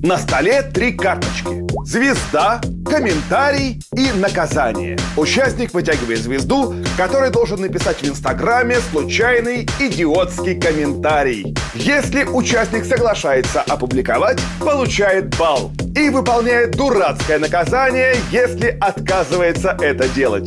На столе 3 карточки: звезда, комментарий и наказание. Участник вытягивает звезду, который должен написать в Инстаграме случайный идиотский комментарий. Если участник соглашается опубликовать, получает балл и выполняет дурацкое наказание, если отказывается это делать.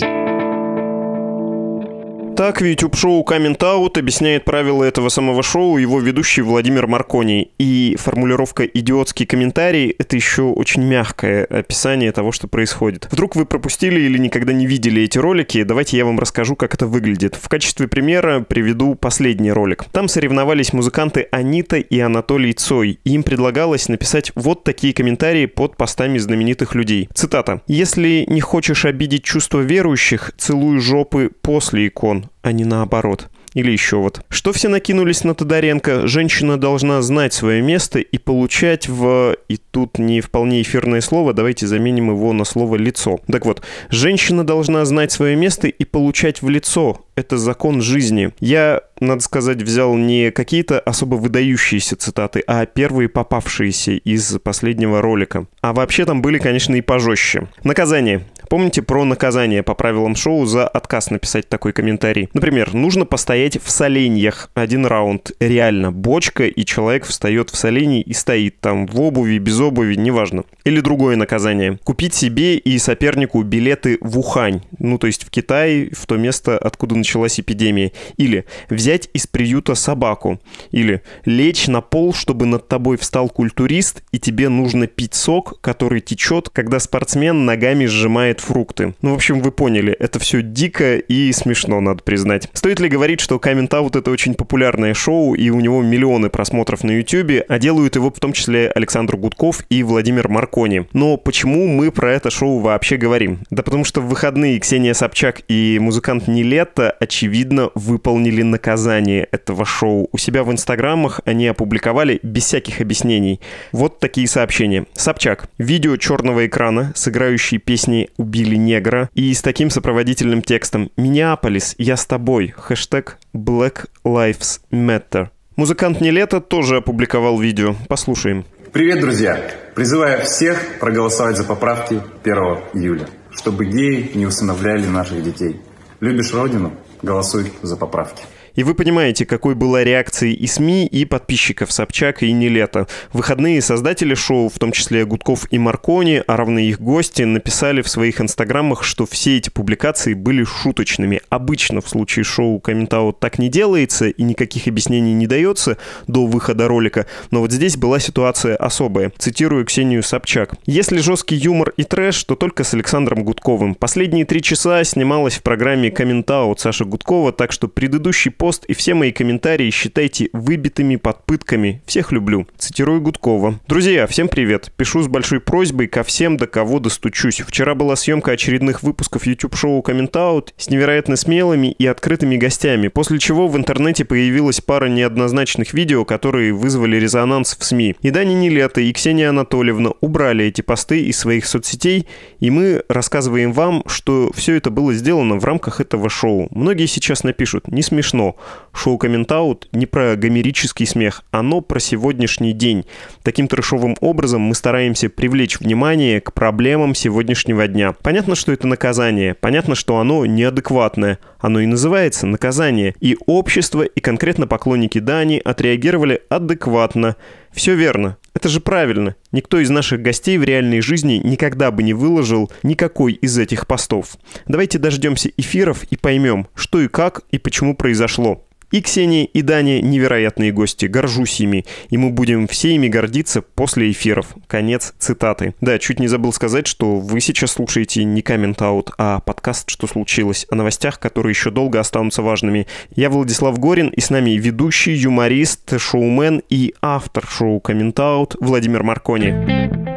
Так в YouTube-шоу Coming Out объясняет правила этого самого шоу его ведущий Владимир Маркони. И формулировка «идиотский комментарий» — это еще очень мягкое описание того, что происходит. Вдруг вы пропустили или никогда не видели эти ролики, давайте я вам расскажу, как это выглядит. В качестве примера приведу последний ролик. Там соревновались музыканты Анита и Анатолий Цой. И им предлагалось написать вот такие комментарии под постами знаменитых людей. Цитата: «Если не хочешь обидеть чувства верующих, целуй жопы после икон, а не наоборот». Или еще вот. Что все накинулись на Тодоренко? Женщина должна знать свое место и получать в... И тут не вполне эфирное слово, давайте заменим его на слово «лицо». Так вот, женщина должна знать свое место и получать в лицо. Это закон жизни. Я, надо сказать, взял не какие-то особо выдающиеся цитаты, а первые попавшиеся из последнего ролика. А вообще там были, конечно, и пожестче. Наказание. Помните про наказание по правилам шоу за отказ написать такой комментарий? Например, нужно постоять в соленьях 1 раунд. Реально, бочка, и человек встает в соленье и стоит там в обуви, без обуви, неважно. Или другое наказание. Купить себе и сопернику билеты в Ухань. Ну, то есть в Китай, в то место, откуда началась эпидемия. Или взять из приюта собаку. Или лечь на пол, чтобы над тобой встал культурист, и тебе нужно пить сок, который течет, когда спортсмен ногами сжимает фрукты. Ну, в общем, вы поняли, это все дико и смешно, надо признать. Стоит ли говорить, что Coming Out — это очень популярное шоу, и у него миллионы просмотров на YouTube, а делают его в том числе Александр Гудков и Владимир Маркони. Но почему мы про это шоу вообще говорим? Да потому что в выходные Ксения Собчак и музыкант Нилетто, очевидно, выполнили наказание этого шоу. У себя в инстаграмах они опубликовали без всяких объяснений вот такие сообщения. Собчак. Видео черного экрана с играющей песней «Убили негра» и с таким сопроводительным текстом: «Миннеаполис, я с тобой. Хэштег Black Lives Matter». Музыкант Нилетто тоже опубликовал видео. Послушаем. Привет, друзья! Призываю всех проголосовать за поправки 1 июля, чтобы геи не усыновляли наших детей. Любишь родину? Голосуй за поправки. И вы понимаете, какой была реакция и СМИ, и подписчиков Собчак и Нилетто. В выходные создатели шоу, в том числе Гудков и Маркони, а равно их гости, написали в своих инстаграмах, что все эти публикации были шуточными. Обычно в случае шоу Coming Out так не делается и никаких объяснений не дается до выхода ролика. Но вот здесь была ситуация особая. Цитирую Ксению Собчак. «Если жесткий юмор и трэш, то только с Александром Гудковым. Последние 3 часа снималась в программе Coming Out Саши Гудкова, так что предыдущий пост и все мои комментарии считайте выбитыми под пытками. Всех люблю». Цитирую Гудкова. Друзья, всем привет. Пишу с большой просьбой ко всем, до кого достучусь. Вчера была съемка очередных выпусков YouTube-шоу Coming Out с невероятно смелыми и открытыми гостями, после чего в интернете появилась пара неоднозначных видео, которые вызвали резонанс в СМИ. И Даня Нилетто, и Ксения Анатольевна убрали эти посты из своих соцсетей, и мы рассказываем вам, что все это было сделано в рамках этого шоу. Многие сейчас напишут: не смешно. Шоу Coming Out не про гомерический смех, оно про сегодняшний день. Таким трэшовым образом мы стараемся привлечь внимание к проблемам сегодняшнего дня. Понятно, что это наказание, понятно, что оно неадекватное. Оно и называется наказание. И общество, и конкретно поклонники Дани отреагировали адекватно. Все верно. Это же правильно. Никто из наших гостей в реальной жизни никогда бы не выложил никакой из этих постов. Давайте дождемся эфиров и поймем, что и как, и почему произошло. И Ксения, и Даня невероятные гости, горжусь ими, и мы будем все ими гордиться после эфиров. Конец цитаты. Да, чуть не забыл сказать, что вы сейчас слушаете не Coming Out, а подкаст «Что случилось?», о новостях, которые еще долго останутся важными. Я Владислав Горин, и с нами ведущий, юморист, шоумен и автор шоу Coming Out Владимир Маркони.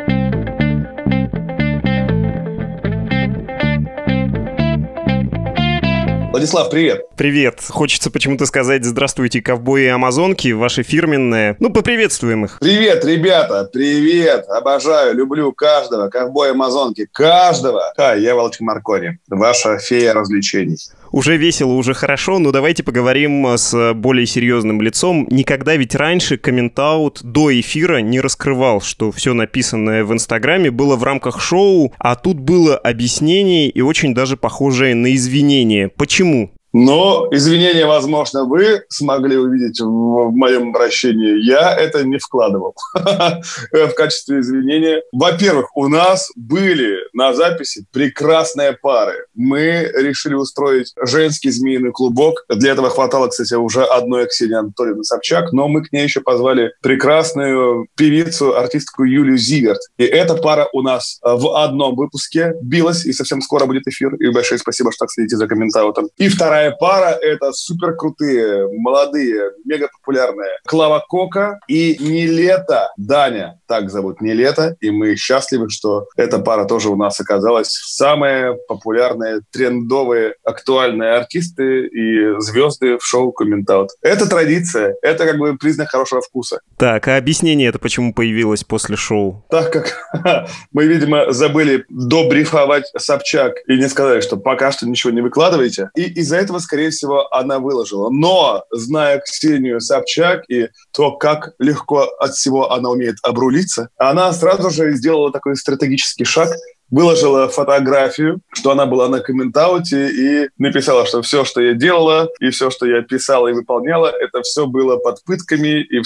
Владислав, привет. Привет. Хочется почему-то сказать «Здравствуйте, ковбои и амазонки», ваше фирменное. Ну, поприветствуем их. Привет, ребята, привет. Обожаю, люблю каждого, ковбоя, амазонки, каждого. Я Владимир Маркони, ваша фея развлечений. Уже весело, уже хорошо, но давайте поговорим с более серьезным лицом. Никогда ведь раньше Коммент-аут до эфира не раскрывал, что все написанное в Инстаграме было в рамках шоу, а тут было объяснение и очень даже похожее на извинение. Почему? Но извинения, возможно, вы смогли увидеть в моем обращении. Я это не вкладывал в качестве извинения. Во-первых, у нас были на записи прекрасные пары. Мы решили устроить женский змеиный клубок. Для этого хватало, кстати, уже одной Ксении Анатольевны Собчак, но мы к ней еще позвали прекрасную певицу, артистку Юлию Зиверт. И эта пара у нас в одном выпуске билась, и совсем скоро будет эфир. И большое спасибо, что так следите за Коммент-аутом. И вторая пара — это супер крутые, молодые, мега популярные Клава Кока и Нилетто. Даня, так зовут Нилетто, и мы счастливы, что эта пара тоже у нас оказалась. Самые популярные, трендовые, актуальные артисты и звезды в шоу Коммент-аут. Это традиция, это как бы признак хорошего вкуса. Так, а объяснение это почему появилось после шоу? Так как мы, видимо, забыли добрифовать Собчак и не сказали, что пока что ничего не выкладываете, и из-за этого, скорее всего, она выложила. Но, зная Ксению Собчак и то, как легко от всего она умеет обрулиться, она сразу же сделала такой стратегический шаг, выложила фотографию, что она была на Коммент-ауте, и написала, что все, что я делала, и все, что я писала и выполняла, это все было под пытками, и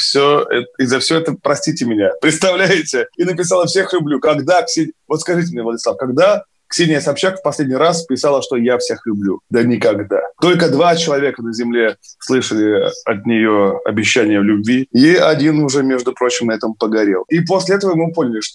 за все это простите меня. Представляете? И написала: всех люблю. Когда Ксения... Вот скажите мне, Владислав, когда Ксения Собчак в последний раз писала, что я всех люблю? Да никогда. Только 2 человека на земле слышали от нее обещания в любви, и один уже, между прочим, на этом погорел. И после этого мы поняли, что...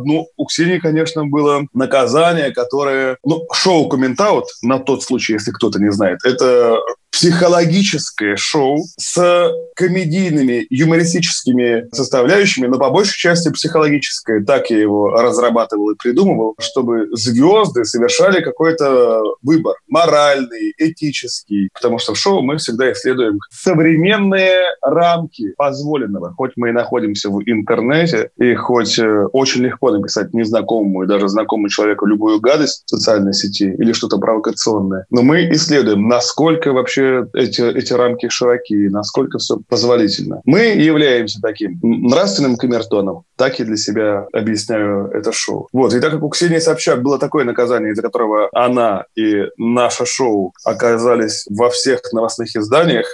у Ксении, конечно, было наказание, которое... шоу Коммент-аут, на тот случай, если кто-то не знает, это психологическое шоу с комедийными, юмористическими составляющими, но по большей части психологическое. Так я его разрабатывал и придумывал, чтобы звезды совершали какой-то выбор. Моральный, этический. Потому что в шоу мы всегда исследуем современные рамки позволенного. Хоть мы и находимся в интернете, и хоть очень легко написать незнакомому и даже знакомому человеку любую гадость в социальной сети или что-то провокационное, но мы исследуем, насколько вообще эти рамки широки, насколько все позволительно. Мы являемся таким нравственным камертоном, так и для себя объясняю это шоу. Вот. И так как у Ксении Собчак было такое наказание, из-за которого она и наше шоу оказались во всех новостных изданиях,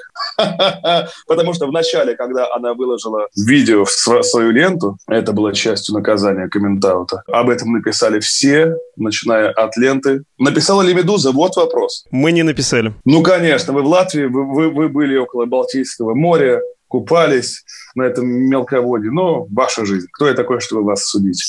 потому что вначале, когда она выложила видео в свою ленту, это было частью наказания Коммент-аута, об этом написали все, начиная от ленты. Написала ли «Медуза»? Вот вопрос. Мы не написали. Ну, конечно, вы в Латвии, вы были около Балтийского моря, купались на этом мелководье. Но ваша жизнь. Кто я такой, чтобы вас судить?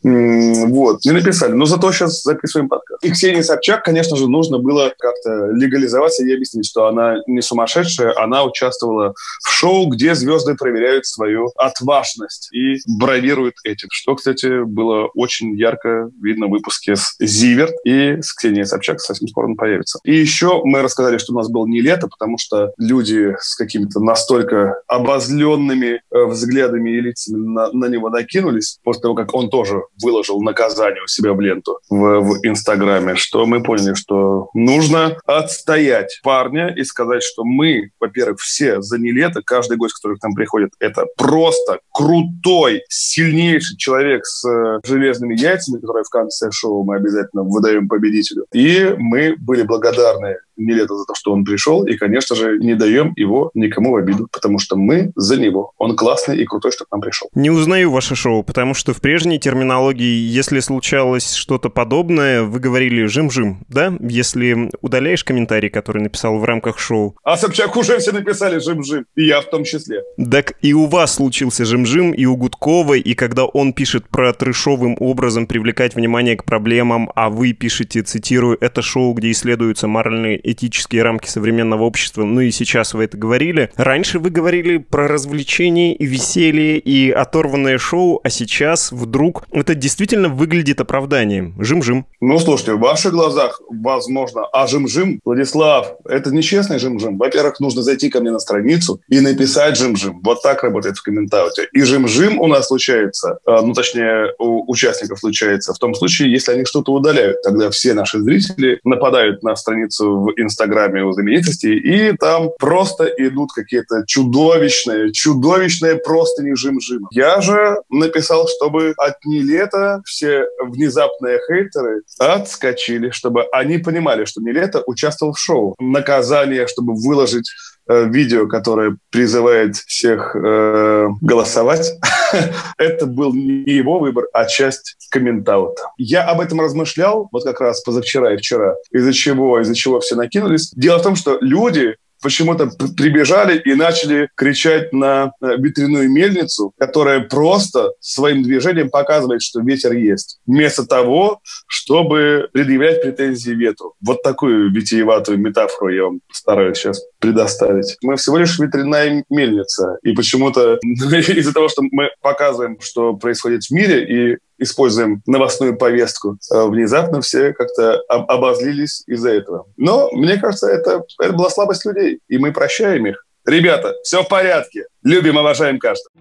Вот, не написали. Но зато сейчас записываем подкаст. И Ксении Собчак, конечно же, нужно было как-то легализоваться и объяснить, что она не сумасшедшая, она участвовала в шоу, где звезды проверяют свою отважность и бравируют этим. Что, кстати, было очень ярко видно в выпуске с Зиверт и с Ксенией Собчак. Совсем скоро он появится. И еще мы рассказали, что у нас был Нилетто, потому что люди с какими-то настолько обозленными взглядами и лицами на него накинулись после того, как он тоже выложил наказание у себя в ленту в Инстаграме, что мы поняли, что нужно отстоять парня и сказать, что мы, во-первых, все за Нилетто, каждый гость, который к нам приходит, это просто крутой, сильнейший человек с железными яйцами, который в конце шоу мы обязательно выдаем победителю. И мы были благодарны Нилетто за то, что он пришел, и, конечно же, не даем его никому в обиду, потому что мы за него. Он классный и крутой, что к нам пришел. Не узнаю ваше шоу, потому что в прежней терминологии, если случалось что-то подобное, вы говорили «жим-жим», да? Если удаляешь комментарий, который написал в рамках шоу. А Собчак уже все написали «жим-жим», и я в том числе. Так и у вас случился жим-жим, и у Гудкова, и когда он пишет про трэшовым образом привлекать внимание к проблемам, а вы пишете, цитирую, «это шоу, где исследуются моральные этические рамки современного общества», ну и сейчас вы это говорили. Раньше вы говорили про развлечения и веселье и оторванное шоу, а сейчас вдруг это действительно выглядит оправданием. Жим-жим. Ну, слушайте, в ваших глазах, возможно, а жим-жим, Владислав, это нечестный жим-жим. Во-первых, нужно зайти ко мне на страницу и написать жим-жим. Вот так работает в Коммент-ауте. И жим-жим у нас случается, точнее, у участников случается в том случае, если они что-то удаляют. Тогда все наши зрители нападают на страницу в Инстаграме у знаменитостей, и там просто идут какие-то чудовищные простыни жим-жима. Я же написал, чтобы от Нилета все внезапные хейтеры отскочили, чтобы они понимали, что Нилета участвовал в шоу. Наказание, чтобы выложить видео, которое призывает всех голосовать, это был не его выбор, а часть коммент-аута. Я об этом размышлял вот как раз позавчера и вчера. Из-за чего все накинулись. Дело в том, что люди почему-то прибежали и начали кричать на ветряную мельницу, которая просто своим движением показывает, что ветер есть, вместо того, чтобы предъявлять претензии ветру. Вот такую витиеватую метафору я вам стараюсь сейчас предоставить. Мы всего лишь ветряная мельница, и почему-то из-за того, что мы показываем, что происходит в мире, и используем новостную повестку, внезапно все как-то обозлились из-за этого. Но, мне кажется, это была слабость людей, и мы прощаем их. Ребята, все в порядке. Любим, уважаем каждого.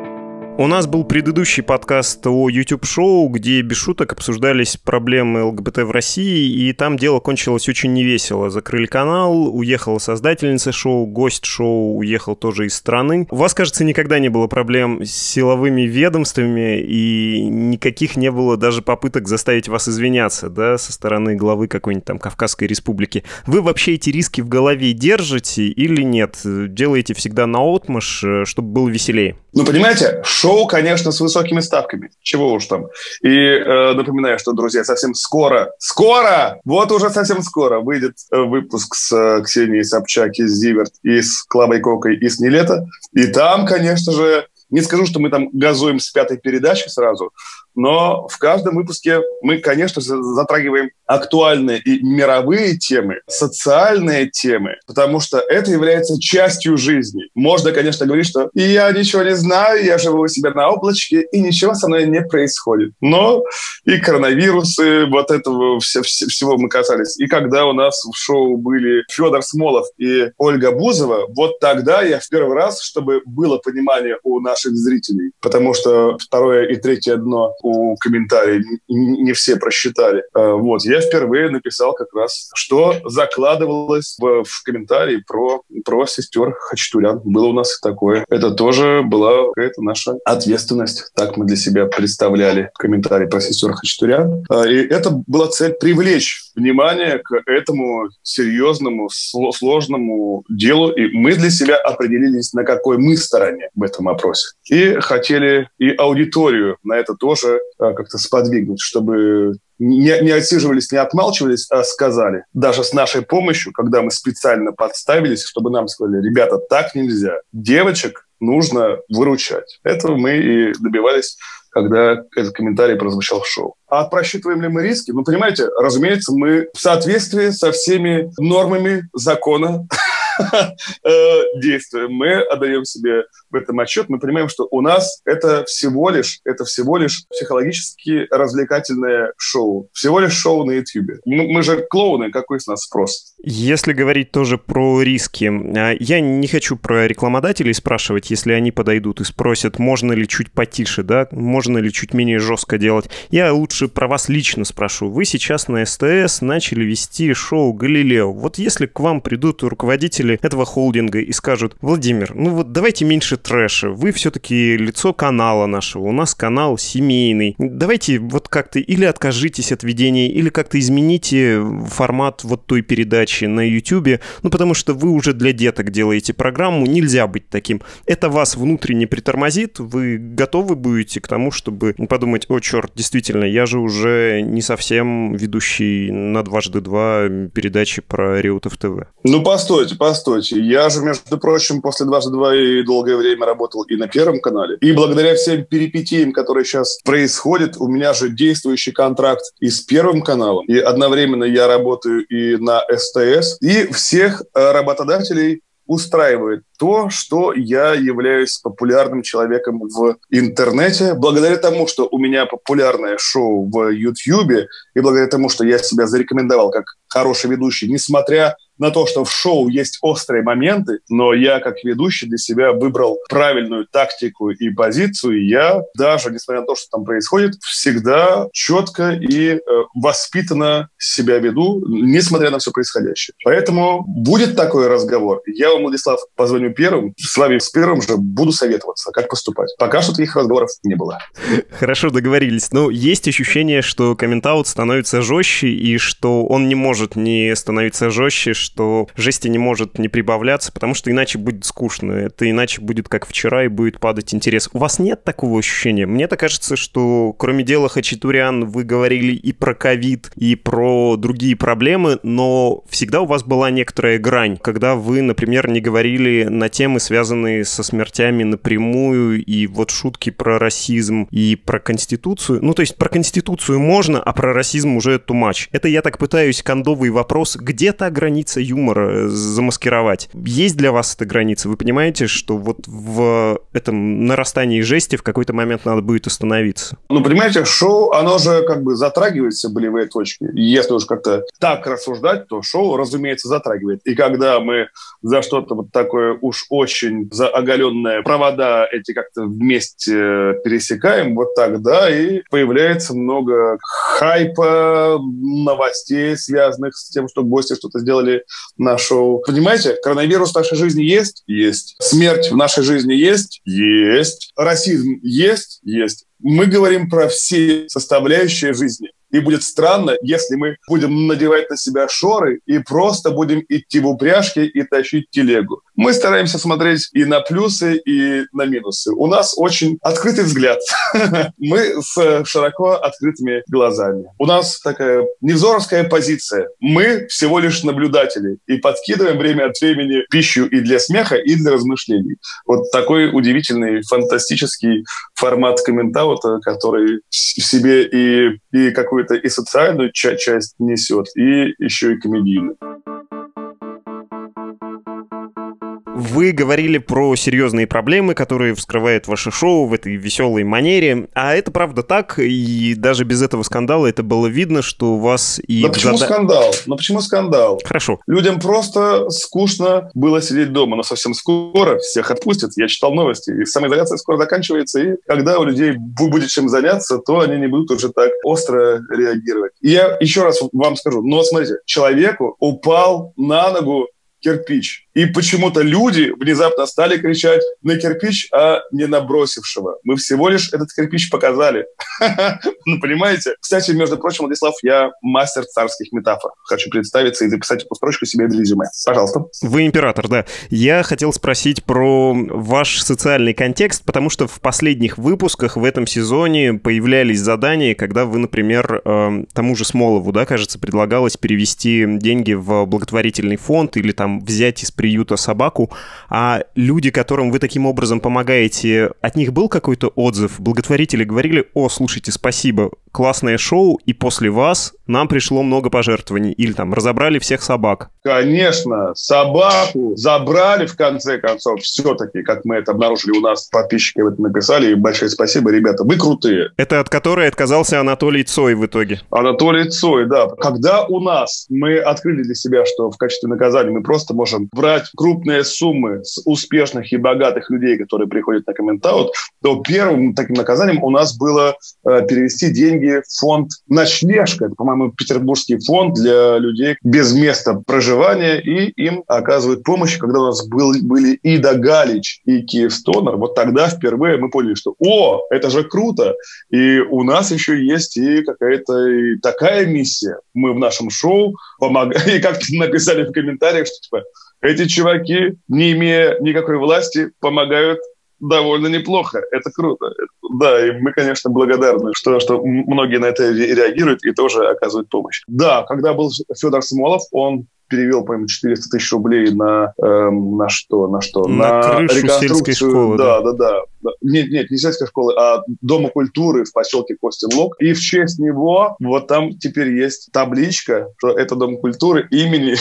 У нас был предыдущий подкаст о YouTube-шоу, где без шуток обсуждались проблемы ЛГБТ в России, и там дело кончилось очень невесело. Закрыли канал, уехала создательница шоу, гость шоу уехал тоже из страны. У вас, кажется, никогда не было проблем с силовыми ведомствами, и никаких не было даже попыток заставить вас извиняться, да, со стороны главы какой-нибудь там Кавказской республики. Вы вообще эти риски в голове держите или нет? Делаете всегда наотмашь, чтобы было веселее? Ну, понимаете, шоу, конечно, с высокими ставками. Чего уж там. И напоминаю, что, друзья, совсем скоро, вот уже совсем скоро выйдет выпуск с Ксенией Собчак из Зиверт и с Клавой Кокой из Нилета. И там, конечно же, не скажу, что мы там газуем с 5-й передачи сразу, но в каждом выпуске мы, конечно же, затрагиваем актуальные и мировые темы, социальные темы, потому что это является частью жизни. Можно, конечно, говорить, что я ничего не знаю, я живу у себя на облачке, и ничего со мной не происходит. Но и коронавирусы, вот этого всего мы касались. И когда у нас в шоу были Федор Смолов и Ольга Бузова, вот тогда я в первый раз, чтобы было понимание у наших зрителей, потому что второе и третье дно у комментариев не все просчитали. Вот, я впервые написал как раз, что закладывалось в комментарии про сестер Хачатурян. Было у нас и такое. Это тоже была какая-то наша ответственность. Так мы для себя представляли комментарий про сестер Хачатурян. И это была цель привлечь внимание к этому серьезному, сложному делу. И мы для себя определились, на какой мы стороне в этом вопросе. И хотели и аудиторию на это тоже как-то сподвигнуть, чтобы не отсиживались, не отмалчивались, а сказали. Даже с нашей помощью, когда мы специально подставились, чтобы нам сказали: ребята, так нельзя. Девочек нужно выручать. Этого мы и добивались, когда этот комментарий прозвучал в шоу. А просчитываем ли мы риски? Ну, понимаете, разумеется, мы в соответствии со всеми нормами закона действуем. Мы отдаем себе в этом отчет. Мы понимаем, что у нас это всего лишь психологически развлекательное шоу. Всего лишь шоу на YouTube. Мы же клоуны, какой с нас спрос? Если говорить тоже про риски, я не хочу про рекламодателей спрашивать, если они подойдут и спросят, можно ли чуть потише, да, можно ли чуть менее жестко делать. Я лучше про вас лично спрошу. Вы сейчас на СТС начали вести шоу «Галилео». Вот если к вам придут руководители этого холдинга и скажут: Владимир, ну вот давайте меньше трэша, вы все-таки лицо канала нашего, у нас канал семейный, давайте вот как-то или откажитесь от ведения, или как-то измените формат вот той передачи на YouTube, ну потому что вы уже для деток делаете программу, нельзя быть таким. Это вас внутренне притормозит, вы готовы будете к тому, чтобы подумать: о, черт, действительно, я же уже не совсем ведущий на 2x2 передачи про Реутов ТВ. Ну, постойте. Я же, между прочим, после 2x2 и долгое время работал и на Первом канале. И благодаря всем перипетиям, которые сейчас происходят, у меня же действующий контракт и с Первым каналом. И одновременно я работаю и на СТС. И всех работодателей устраивает то, что я являюсь популярным человеком в интернете, благодаря тому, что у меня популярное шоу в YouTube, и благодаря тому, что я себя зарекомендовал как хороший ведущий, несмотря на то, что в шоу есть острые моменты, но я, как ведущий, для себя выбрал правильную тактику и позицию. Я даже, несмотря на то, что там происходит, всегда четко и воспитанно себя веду, несмотря на все происходящее. Поэтому будет такой разговор. Я вам, Владислав, позвоню первым, с вами с первым же буду советоваться, как поступать. Пока что таких разговоров не было. Хорошо, договорились. Но есть ощущение, что коммент-аут становится жестче, и что он не может не становиться жестче, что жести не может не прибавляться, потому что иначе будет скучно. Это иначе будет как вчера, и будет падать интерес. У вас нет такого ощущения? Мне-то кажется, что кроме дела Хачатурян вы говорили и про ковид, и про другие проблемы, но всегда у вас была некоторая грань, когда вы, например, не говорили на темы, связанные со смертями напрямую, и вот шутки про расизм и про Конституцию. Ну, то есть про Конституцию можно, а про расизм уже too much. Это я так пытаюсь кондовый вопрос, где та граница юмора замаскировать? Есть для вас эта граница? Вы понимаете, что вот в этом нарастании жести в какой-то момент надо будет остановиться? Ну, понимаете, шоу, оно же как бы затрагивает все болевые точки. И если уж как-то так рассуждать, то шоу, разумеется, затрагивает. И когда мы за что-то вот такое уж очень заоголенное провода эти как-то вместе пересекаем, вот тогда и появляется много хайпа, новостей, связанных с тем, что гости что-то сделали на шоу. Понимаете, коронавирус в нашей жизни есть? Есть. Смерть в нашей жизни есть? Есть. Расизм есть? Есть. Мы говорим про все составляющие жизни. И будет странно, если мы будем надевать на себя шоры и просто будем идти в упряжке и тащить телегу. Мы стараемся смотреть и на плюсы, и на минусы. У нас очень открытый взгляд. Мы с широко открытыми глазами. У нас такая невзоровская позиция. Мы всего лишь наблюдатели и подкидываем время от времени пищу и для смеха, и для размышлений. Вот такой удивительный, фантастический формат комментаута, который в себе и какую-то и социальную часть несет, и еще и комедийную. Вы говорили про серьезные проблемы, которые вскрывает ваше шоу в этой веселой манере. А это правда так, и даже без этого скандала это было видно, что у вас и... Почему скандал? Почему скандал? Хорошо. Людям просто скучно было сидеть дома, но совсем скоро всех отпустят. Я читал новости, и самоизоляция скоро заканчивается, и когда у людей будет чем заняться, то они не будут уже так остро реагировать. И я еще раз вам скажу, но смотрите, человеку упал на ногу кирпич. И почему-то люди внезапно стали кричать на кирпич, а не на бросившего. Мы всего лишь этот кирпич показали. Ну, понимаете? Кстати, между прочим, Владислав, я мастер царских метафор. Хочу представиться и записать эту строчку себе в резюме. Пожалуйста. Вы император, да. Я хотел спросить про ваш социальный контекст, потому что в последних выпусках в этом сезоне появлялись задания, когда вы, например, тому же Смолову, да, кажется, предлагалось перевести деньги в благотворительный фонд или там взять из приюта собаку, а люди, которым вы таким образом помогаете, от них был какой-то отзыв? Благотворители говорили: о, слушайте, спасибо, классное шоу, и после вас нам пришло много пожертвований, или там разобрали всех собак. Конечно, собаку забрали в конце концов все-таки, как мы это обнаружили у нас, подписчики это написали, и большое спасибо, ребята, вы крутые. Это от которой отказался Анатолий Цой в итоге. Анатолий Цой, да. Когда у нас мы открыли для себя, что в качестве наказания мы просто можем брать крупные суммы с успешных и богатых людей, которые приходят на коммент-аут, то первым таким наказанием у нас было перевести деньги в фонд «Ночлежка». Это, по-моему, петербургский фонд для людей без места проживания, и им оказывают помощь, когда у нас были Ида Галич и Киевстонер. Вот тогда впервые мы поняли, что «О, это же круто!» И у нас еще есть и какая-то и такая миссия. Мы в нашем шоу помогаем, и как написали в комментариях, что типа эти чуваки, не имея никакой власти, помогают довольно неплохо. Это круто. Да, и мы, конечно, благодарны, что многие на это реагируют и тоже оказывают помощь. Да, когда был Федор Смолов, он перевел, по-моему, 400 тысяч рублей на что? На крышу сельской школы. Да. Нет, не сельской школы, а Дома культуры в поселке Костин-Лог. И в честь него вот там теперь есть табличка, что это Дом культуры имени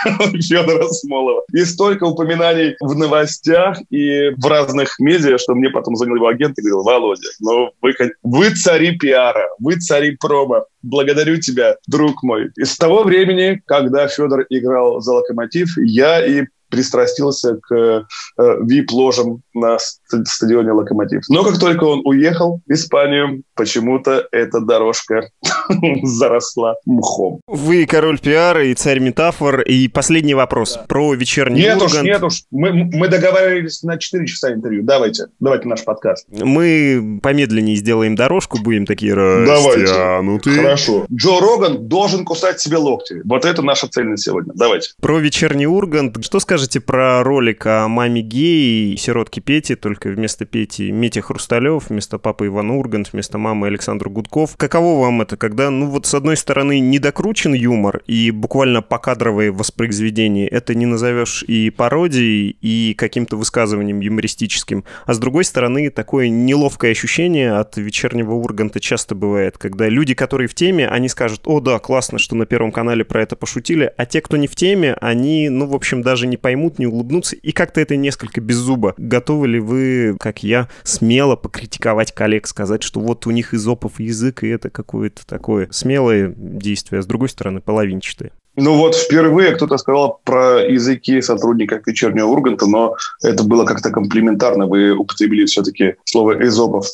Федора Смолова. И столько упоминаний в новостях и в разных медиа, что мне потом звонил его агент и говорил: Володя, ну вы цари пиара, вы цари промо. благодарю тебя, друг мой. И с того времени, когда Федор играл за «Локомотив», я и пристрастился к VIP-ложам на стадионе «Локомотив». Но как только он уехал в Испанию, почему-то эта дорожка заросла мхом. Вы король пиара и царь метафор. И последний вопрос про вечерний Ургант. Нет уж. Мы договаривались на 4 часа интервью. Давайте наш подкаст. Мы помедленнее сделаем дорожку, будем такие растянутые. Хорошо. Джо Роган должен кусать себе локти. Вот это наша цель на сегодня. Давайте. Про вечерний Ургант. Что скажете про ролик о маме геи и сиротке Пети, только вместо Пети Митя Хрусталев, вместо папы Иван Ургант, вместо мамы Александр Гудков? Каково вам это, когда, с одной стороны, недокручен юмор и буквально покадровые воспроизведения, это не назовешь и пародией, и каким-то высказыванием юмористическим, а с другой стороны, такое неловкое ощущение от вечернего Урганта часто бывает, когда люди, которые в теме, они скажут: о, да, классно, что на Первом канале про это пошутили, а те, кто не в теме, они, в общем, даже не поймут, не улыбнутся, и как-то это несколько беззубо. Готовы ли вы, как я, смело покритиковать коллег, сказать, что вот у них изопов язык, и это какое-то такое смелое действие, а с другой стороны, половинчатое? Впервые кто-то сказал про языки сотрудников вечернего Урганта, но это было как-то комплиментарно. Вы употребили все-таки слово «эзопов».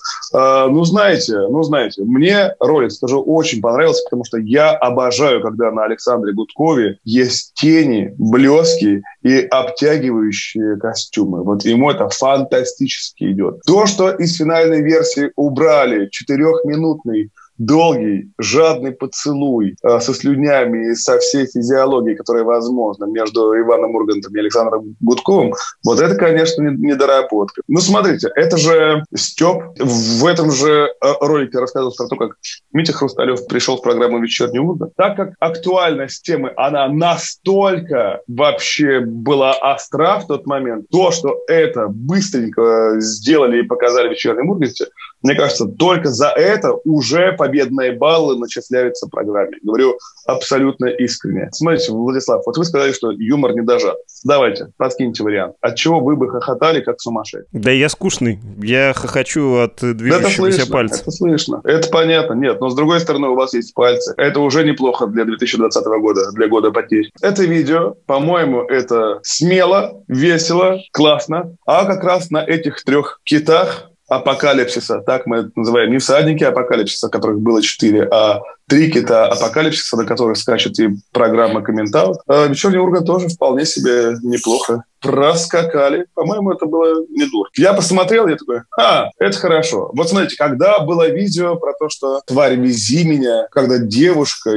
Знаете, мне ролик, скажу, очень понравился, потому что я обожаю, когда на Александре Гудкове есть тени, блески и обтягивающие костюмы. Вот ему это фантастически идет. То, что из финальной версии убрали 4-минутный долгий, жадный поцелуй со слюнями и со всей физиологией, которая возможна между Иваном Ургантом и Александром Гудковым, вот это, конечно, недоработка. Смотрите, это же Степ в этом же ролике рассказывал про то, как Митя Хрусталев пришел в программу «Вечерний Ургант». Так как актуальность темы, она настолько вообще была остра в тот момент, то, что это быстренько сделали и показали в «Вечернем Урганте», мне кажется, только за это уже победные баллы начисляются программе. Говорю абсолютно искренне. Смотрите, Владислав, вот вы сказали, что юмор не дожат. Давайте, подкиньте вариант. От чего вы бы хохотали, как сумасшедший? Да я скучный. Я хохочу от движущегося пальца. Это слышно. Это понятно. Нет, но с другой стороны у вас есть пальцы. Это уже неплохо для 2020 года, для года потерь. Это видео, по-моему, это смело, весело, классно. А как раз на этих 3 китах апокалипсиса, так мы это называем, не всадники апокалипсиса, которых было 4, а 3 кита апокалипсиса, на которых скачет и программа «Комментаут». «Вечерний Ургант» тоже вполне себе неплохо проскакали. По-моему, это было не дурно. Я посмотрел, я такой: это хорошо. Вот смотрите, когда было видео про то, что «Тварь, вези меня», когда девушка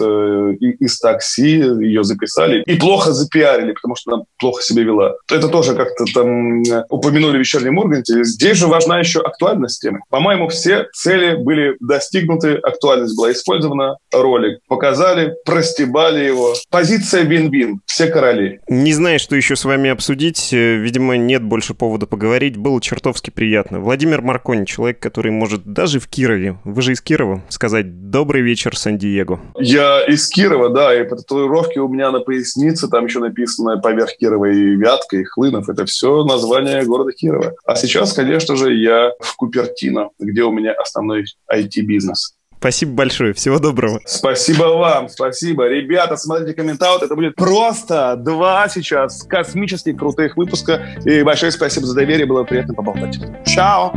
из такси, ее записали и плохо запиарили, потому что она плохо себя вела. Это тоже как-то там упомянули в «Вечернем Урганте». Здесь же важна еще актуальность темы. По-моему, все цели были достигнуты, актуальность была использована, ролик показали, простебали его. Позиция вин-вин, все короли. Не знаю, что еще с вами обсудить. Видимо, нет больше повода поговорить. Было чертовски приятно. Владимир Маркони, человек, который может даже в Кирове, вы же из Кирова, сказать «Добрый вечер, Сан-Диего». Я из Кирова, да, и по татуировке у меня на пояснице там еще написано поверх Кирова и Вятка, и Хлынов. Это все название города Кирова. А сейчас, конечно же, я в Купертино, где у меня основной IT-бизнес. Спасибо большое. Всего доброго. Спасибо вам. Спасибо. Ребята, смотрите «Комментаут». Это будет просто 2 сейчас космически крутых выпуска. И большое спасибо за доверие. Было приятно поболтать. Чао.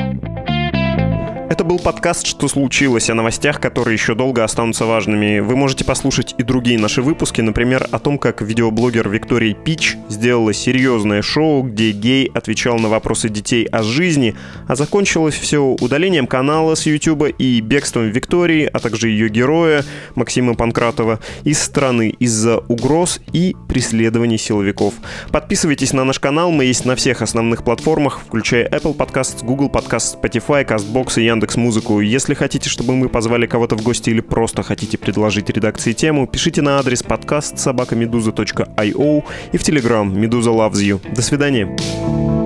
Это был подкаст «Что случилось?», о новостях, которые еще долго останутся важными. Вы можете послушать и другие наши выпуски, например, о том, как видеоблогер Виктория Пич сделала серьезное шоу, где гей отвечал на вопросы детей о жизни, а закончилось все удалением канала с YouTube и бегством Виктории, а также ее героя Максима Панкратова из страны из-за угроз и преследований силовиков. Подписывайтесь на наш канал, мы есть на всех основных платформах, включая Apple Podcasts, Google Podcasts, Spotify, CastBox и Яндекс.Музыку. Если хотите, чтобы мы позвали кого-то в гости или просто хотите предложить редакции тему, пишите на адрес podcast@meduza.io и в Telegram Meduza Loves You. До свидания.